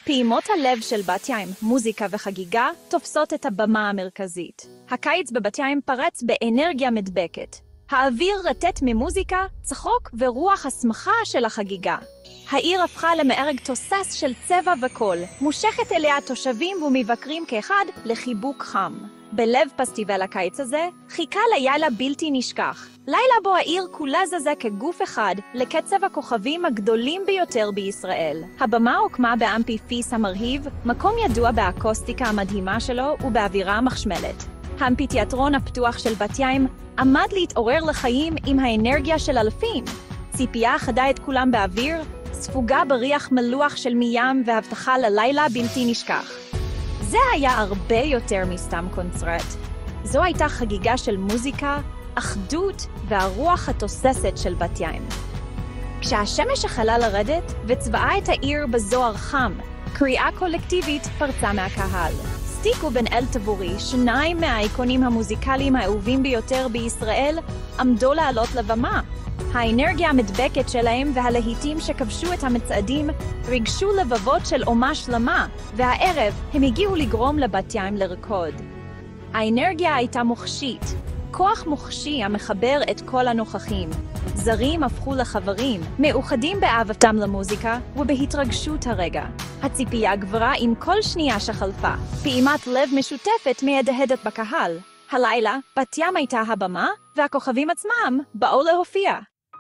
פעימות הלב של בת ים, מוזיקה וחגיגה, תופסות את הבמה המרכזית. הקיץ בבת ים פרץ באנרגיה מדבקת. האוויר רטט ממוזיקה, צחוק ורוח השמחה של החגיגה. העיר הפכה למארג תוסס של צבע וקול, מושכת אליה תושבים ומבקרים כאחד לחיבוק חם. בלב פסטיבל הקיץ הזה, חיכה לילה בלתי נשכח. לילה בו העיר כולה זזה כגוף אחד לקצב הכוכבים הגדולים ביותר בישראל. הבמה הוקמה באמפיפיס המרהיב, מקום ידוע באקוסטיקה המדהימה שלו ובאווירה המחשמלת. האמפיתיאטרון הפתוח של בת ים עמד להתעורר לחיים עם האנרגיה של אלפים. ציפייה חדה את כולם באוויר, ספוגה בריח מלוח של מים והבטחה ללילה בלתי נשכח. זה היה הרבה יותר מסתם קונצרט. זו הייתה חגיגה של מוזיקה, אחדות והרוח התוססת של בת ים. כשהשמש החלה לרדת וצבעה את העיר בזוהר חם, קריאה קולקטיבית פרצה מהקהל. סטיק ובן אל תבורי, שניים מהאיקונים המוזיקליים האהובים ביותר בישראל, עמדו לעלות לבמה. האנרגיה המדבקת שלהם והלהיטים שכבשו את המצעדים ריגשו לבבות של אומה שלמה, והערב הם הגיעו לגרום לבת ים לרקוד. האנרגיה הייתה מוחשית, כוח מוחשי המחבר את כל הנוכחים. זרים הפכו לחברים, מאוחדים באהבתם למוזיקה ובהתרגשות הרגע. הציפייה גברה עם כל שנייה שחלפה, פעימת לב משותפת מהדהדת בקהל. הלילה, בת ים הייתה הבמה, והכוכבים עצמם באו להופיע.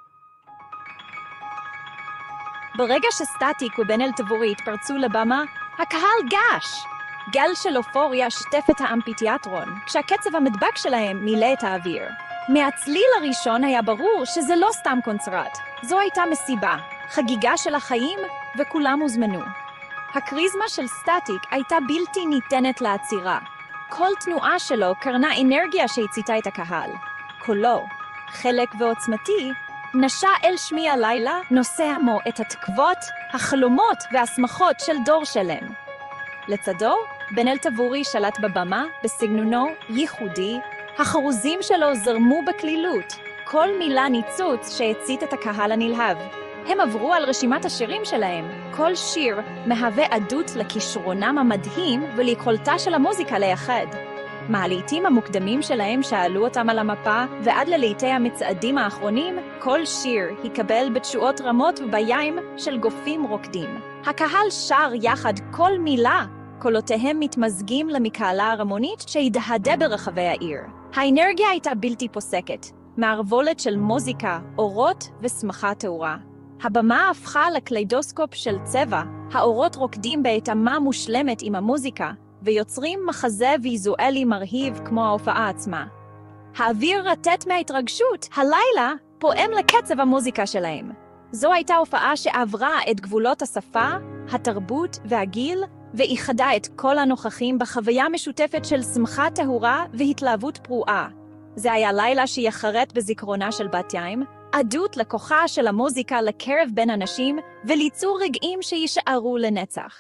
ברגע שסטטיק ובן אל תבורי התפרצו לבמה, הקהל גש. גל של אופוריה שטף את האמפיתיאטרון, כשהקצב המדבק שלהם מילא את האוויר. מהצליל הראשון היה ברור שזה לא סתם קונצרט. זו הייתה מסיבה, חגיגה של החיים, וכולם הוזמנו. הקריזמה של סטטיק הייתה בלתי ניתנת לעצירה. כל תנועה שלו קרנה אנרגיה שהציתה את הקהל. קולו, חלק ועוצמתי, נשא אל שמי הלילה, נושא עמו את התקוות, החלומות והשמחות של דור שלם. לצדו, בן אל תבורי שלט בבמה בסגנונו ייחודי, החרוזים שלו זרמו בקלילות, כל מילה ניצוץ שהצית את הקהל הנלהב. הם עברו על רשימת השירים שלהם. כל שיר מהווה עדות לכישרונם המדהים וליכולתה של המוזיקה ליחד. מהלעיתים המוקדמים שלהם שאלו אותם על המפה, ועד ללעיתי המצעדים האחרונים, כל שיר יקבל בתשואות רמות ובים של גופים רוקדים. הקהל שר יחד כל מילה, קולותיהם מתמזגים למקהלה הרמונית שהדהדה ברחבי העיר. האנרגיה הייתה בלתי פוסקת, מערבולת של מוזיקה, אורות ושמחה תאורה. הבמה הפכה לקליידוסקופ של צבע, האורות רוקדים בהתאמה מושלמת עם המוזיקה, ויוצרים מחזה ויזואלי מרהיב כמו ההופעה עצמה. האוויר רטט מההתרגשות, הלילה פועם לקצב המוזיקה שלהם. זו הייתה הופעה שעברה את גבולות השפה, התרבות והגיל, ואיחדה את כל הנוכחים בחוויה משותפת של שמחה טהורה והתלהבות פרועה. זה היה לילה שיחרט בזיכרונה של בת ים, עדות לכוחה של המוזיקה לקרב בין אנשים וליצור רגעים שישארו לנצח.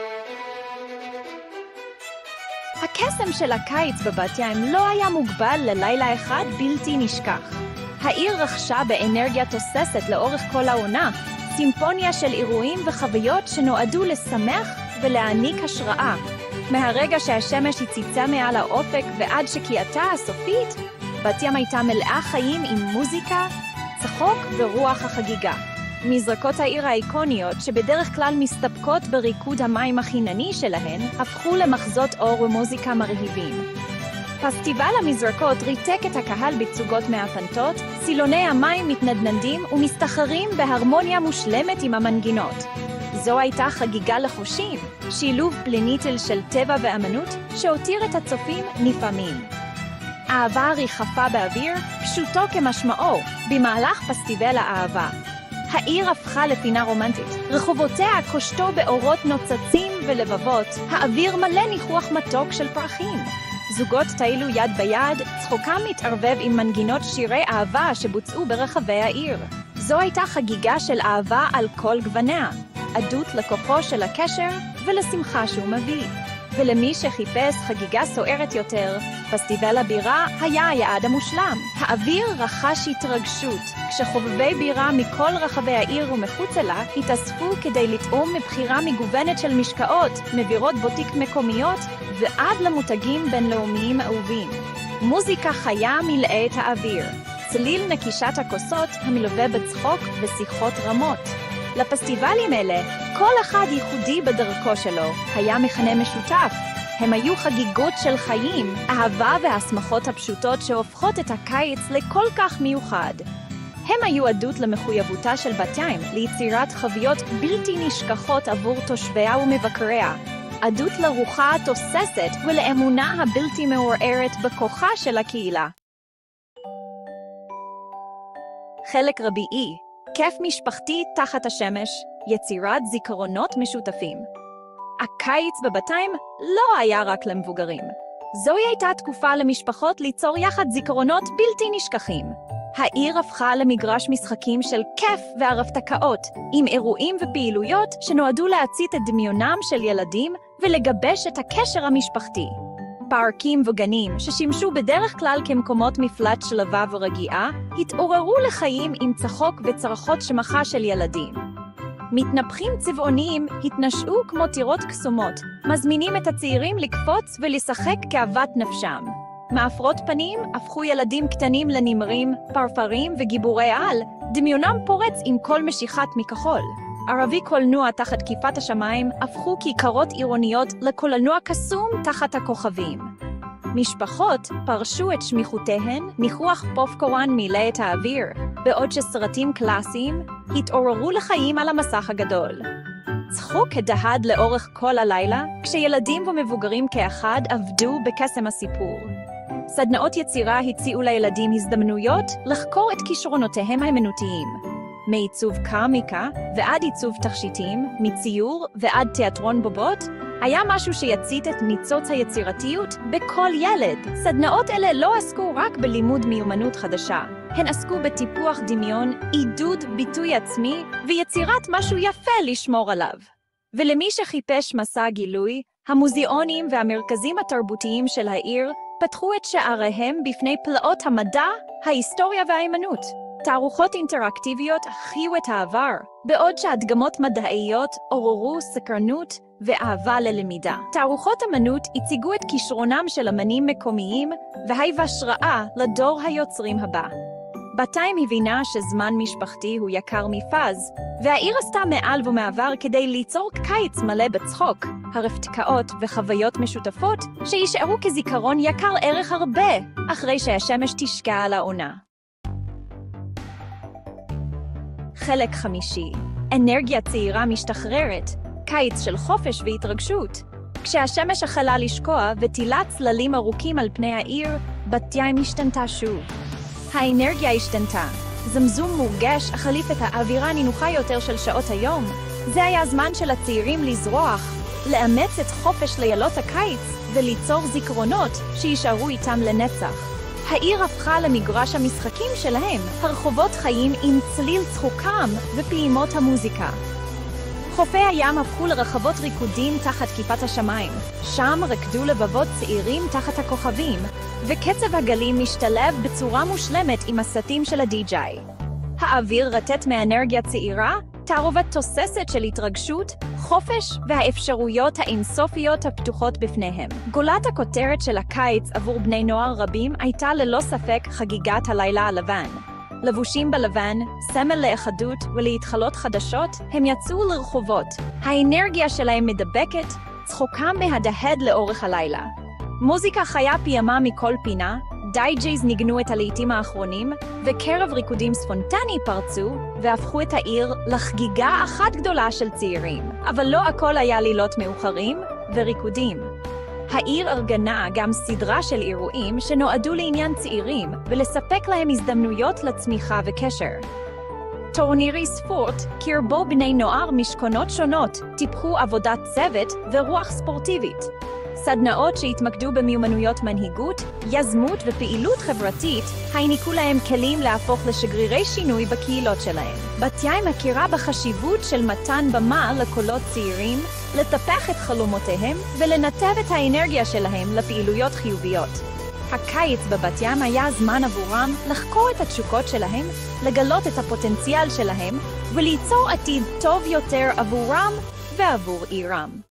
הקסם של הקיץ בבת ים לא היה מוגבל ללילה אחד בלתי נשכח. העיר רכשה באנרגיה תוססת לאורך כל העונה, סימפוניה של אירועים וחוויות שנועדו לשמח ולהעניק השראה. מהרגע שהשמש הציצה מעל האופק ועד שקיעתה הסופית, בת ים הייתה מלאה חיים עם מוזיקה, צחוק ורוח החגיגה. מזרקות העיר האיקוניות, שבדרך כלל מסתפקות בריקוד המים החינני שלהן, הפכו למחזות אור ומוזיקה מרהיבים. פסטיבל המזרקות ריתק את הקהל בתצוגות מהפנטות, סילוני המים מתנדנדים ומסתחרים בהרמוניה מושלמת עם המנגינות. זו הייתה חגיגה לחושים, שילוב פלניטל של טבע ואמנות שהותיר את הצופים נפעמים. אהבה ריחפה באוויר, פשוטו כמשמעו, במהלך פסטיבל האהבה. העיר הפכה לפינה רומנטית, רחובותיה קושטו באורות נוצצים ולבבות, האוויר מלא ניחוח מתוק של פרחים. זוגות טיילו יד ביד, צחוקם מתערבב עם מנגינות שירי אהבה שבוצעו ברחבי העיר. זו הייתה חגיגה של אהבה על כל גווניה, עדות לכוחו של הקשר ולשמחה שהוא מביא. ולמי שחיפש חגיגה סוערת יותר, פסטיבל הבירה היה היעד המושלם. האוויר רחש התרגשות, כשחובבי בירה מכל רחבי העיר ומחוצה לה התאספו כדי לטעום מבחירה מגוונת של משקאות, מבירות בוטיק מקומיות ועד למותגים בינלאומיים אהובים. מוזיקה חיה מילאה את האוויר, צליל נקישת הכוסות המלווה בצחוק ושיחות רמות. לפסטיבלים אלה, כל אחד ייחודי בדרכו שלו, היה מכנה משותף. הם היו חגיגות של חיים, אהבה והשמחות הפשוטות שהופכות את הקיץ לכל כך מיוחד. הם היו עדות למחויבותה של בת ים ליצירת חוויות בלתי נשכחות עבור תושביה ומבקריה. עדות לרוחה התוססת ולאמונה הבלתי מעורערת בכוחה של הקהילה. חלק רביעי, כיף משפחתי תחת השמש, יצירת זיכרונות משותפים. הקיץ בבתיים לא היה רק למבוגרים. זוהי הייתה תקופה למשפחות ליצור יחד זיכרונות בלתי נשכחים. העיר הפכה למגרש משחקים של כיף והרפתקאות, עם אירועים ופעילויות שנועדו להצית את דמיונם של ילדים ולגבש את הקשר המשפחתי. פארקים וגנים, ששימשו בדרך כלל כמקומות מפלט שלווה ורגיעה, התעוררו לחיים עם צחוק וצרחות שמחה של ילדים. מתנפחים צבעוניים התנשאו כמו טירות קסומות, מזמינים את הצעירים לקפוץ ולשחק כאוות נפשם. מאפרות פנים הפכו ילדים קטנים לנמרים, פרפרים וגיבורי על, דמיונם פורץ עם כל משיכת מכחול. ערבי קולנוע תחת כיפת השמיים הפכו כיכרות עירוניות לקולנוע קסום תחת הכוכבים. משפחות פרשו את שמיכותיהן, ניחוח פופקורן מילא את האוויר, בעוד שסרטים קלאסיים התעוררו לחיים על המסך הגדול. צחוק הדהד לאורך כל הלילה, כשילדים ומבוגרים כאחד עבדו בקסם הסיפור. סדנאות יצירה הציעו לילדים הזדמנויות לחקור את כישרונותיהם האמנותיים. מעיצוב קרמיקה ועד עיצוב תכשיטים, מציור ועד תיאטרון בובות, היה משהו שיצית את ניצוץ היצירתיות בכל ילד. סדנאות אלה לא עסקו רק בלימוד מיומנות חדשה, הן עסקו בטיפוח דמיון, עידוד ביטוי עצמי ויצירת משהו יפה לשמור עליו. ולמי שחיפש מסע גילוי, המוזיאונים והמרכזים התרבותיים של העיר פתחו את שעריהם בפני פלאות המדע, ההיסטוריה והאמנות. תערוכות אינטראקטיביות החיו את העבר, בעוד שהדגמות מדעיות עוררו סקרנות ואהבה ללמידה. תערוכות אמנות הציגו את כישרונם של אמנים מקומיים והיו השראה לדור היוצרים הבא. בתיים הבינה שזמן משפחתי הוא יקר מפז, והעיר עשתה מעל ומעבר כדי ליצור קיץ מלא בצחוק, הרפתקאות וחוויות משותפות שישארו כזיכרון יקר ערך הרבה, אחרי שהשמש תשקע על העונה. חלק חמישי, אנרגיה צעירה משתחררת, קיץ של חופש והתרגשות. כשהשמש החלה לשקוע וטילה צללים ארוכים על פני העיר, בת ים השתנתה שוב. האנרגיה השתנתה. זמזום מורגש החליף את האווירה הנינוחה יותר של שעות היום. זה היה הזמן של הצעירים לזרוח, לאמץ את חופש לילות הקיץ וליצור זיכרונות שישארו איתם לנצח. העיר הפכה למגרש המשחקים שלהם, הרחובות חיים עם צליל צחוקם ופעימות המוזיקה. חופי הים הפכו לרחבות ריקודים תחת כיפת השמיים. שם רקדו לבבות צעירים תחת הכוכבים, וקצב הגלים משתלב בצורה מושלמת עם הסטים של הדי-ג'יי. האוויר רטט מאנרגיה צעירה, תערובת תוססת של התרגשות, חופש והאפשרויות האינסופיות הפתוחות בפניהם. גולת הכותרת של הקיץ עבור בני נוער רבים הייתה ללא ספק חגיגת הלילה הלבן. לבושים בלבן, סמל לאחדות ולהתחלות חדשות, הם יצאו לרחובות. האנרגיה שלהם מדבקת, צחוקם מהדהד לאורך הלילה. מוזיקה חיה פיימה מכל פינה, די-ג'ייז ניגנו את הלעיתים האחרונים, וקרב ריקודים ספונטני פרצו, והפכו את העיר לחגיגה אחת גדולה של צעירים. אבל לא הכל היה לילות מאוחרים וריקודים. העיר ארגנה גם סדרה של אירועים שנועדו לעניין צעירים, ולספק להם הזדמנויות לצמיחה וקשר. טורנירי ספורט קרבו בני נוער משכונות שונות, טיפחו עבודת צוות ורוח ספורטיבית. סדנאות שהתמקדו במיומנויות מנהיגות, יזמות ופעילות חברתית, העניקו להם כלים להפוך לשגרירי שינוי בקהילות שלהם. בת ים מכירה בחשיבות של מתן במה לקולות צעירים, לטפח את חלומותיהם ולנתב את האנרגיה שלהם לפעילויות חיוביות. הקיץ בבת ים היה זמן עבורם לחקור את התשוקות שלהם, לגלות את הפוטנציאל שלהם וליצור עתיד טוב יותר עבורם ועבור עירם.